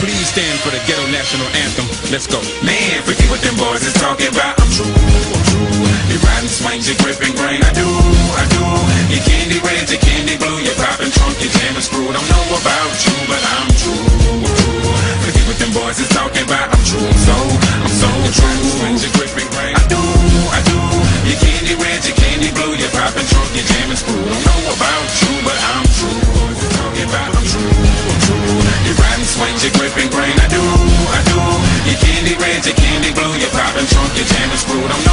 please stand for the ghetto national anthem? Let's go. Man, forget what them boys is talking about. I'm true, I'm true. You riding swings, you gripping grain. I do, I do. Your candy red, your candy blue, your popping trunk, your jamming screw. Don't know about you, but I'm true, I'm true. Forget what them boys is talking about. I'm true, I'm so true. Swings, you gripping grain. I do, I do. Your candy red, your candy blue, your popping trunk, your jamming screw. Don't know about you, but I'm true. Boys is talking about. I'm true, I'm true. You riding swings, you gripping grain. I do, I do. Your candy red, your candy blue, your popping trunk, your jamming screw. Don't